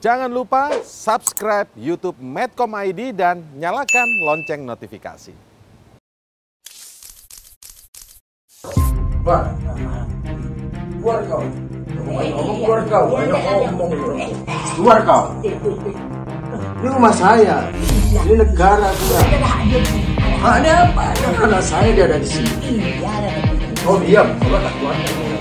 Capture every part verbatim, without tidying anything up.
Jangan lupa subscribe YouTube Medcom titik I D dan nyalakan lonceng notifikasi. Pak, keluar kau. Ngomong keluar kau. Ngomong keluar kau. Ini rumah saya. Ini negara juga. Ada apa? Anak saya dia ada di sini. Oh diam, kalau tak keluar.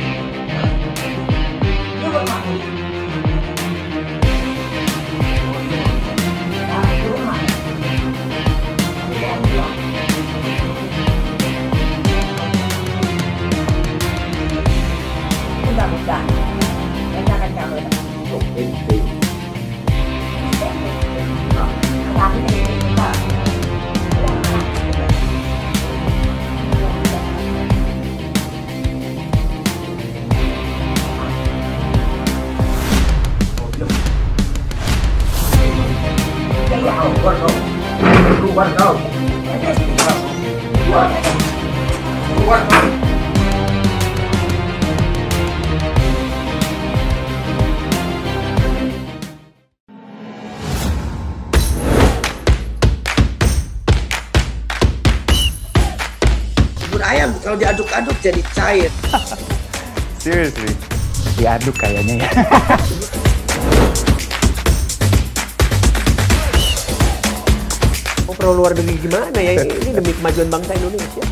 Mudah-mudahan mereka akan kamu Keluar kau. Keluar kau. Keluar. Keluar kau. Bubur ayam kalau diaduk-aduk jadi cair. Seriously? Diaduk kayaknya ya. Mau pro luar negeri gimana ya? Ini demi kemajuan bangsa Indonesia.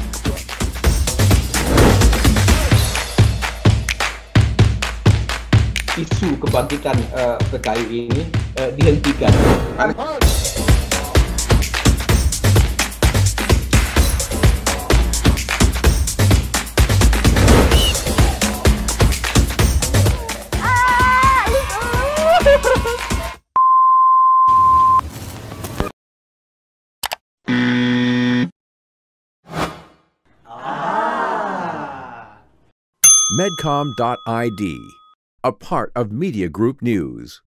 Isu kebangkitan uh, P K I ini uh, dihentikan. Medcom dot I D, a part of Media Group News.